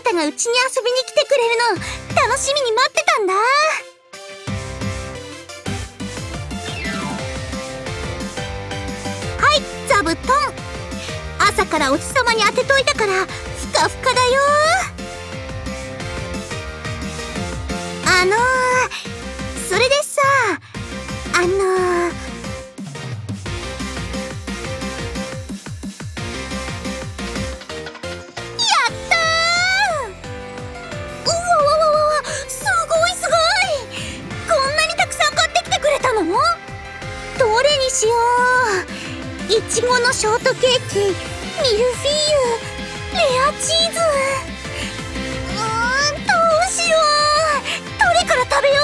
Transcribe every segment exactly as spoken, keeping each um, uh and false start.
たがうちに遊びに来てくれるの楽しみに待ってたんだ。はい、座布団。朝からおじさまに当てといたからふかふかだよ。あのー、それでさ、あのー、どれにしよう。いちごのショートケーキ、ミルフィーユ、レアチーズ。うーん、どうしよう。どれから食べよ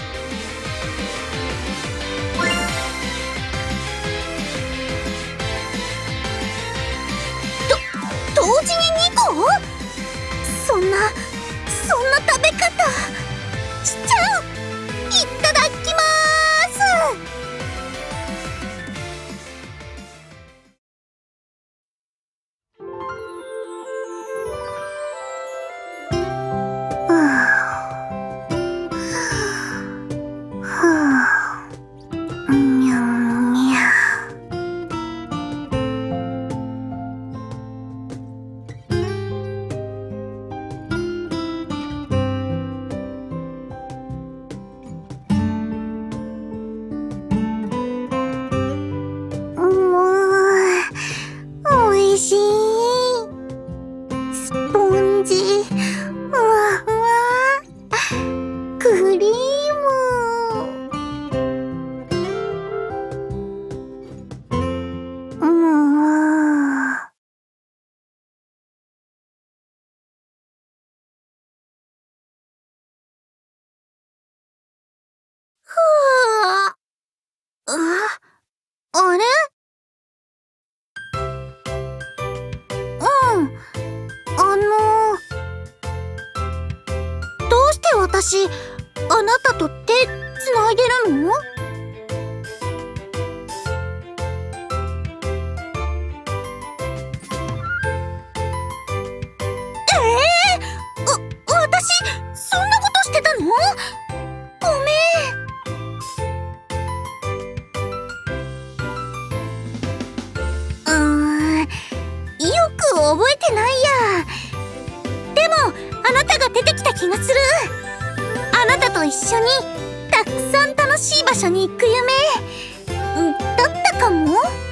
う。ど、同時ににこ？そんな、そんな食べ方しちゃう。いただきまーす。あれ？うん。あのー、どうして私、あなたと手つないでるの？ええー、わ、私、そんなことしてたの？ごめん。覚えてないや。でもあなたが出てきた気がする。あなたと一緒にたくさん楽しい場所に行く夢だったかも。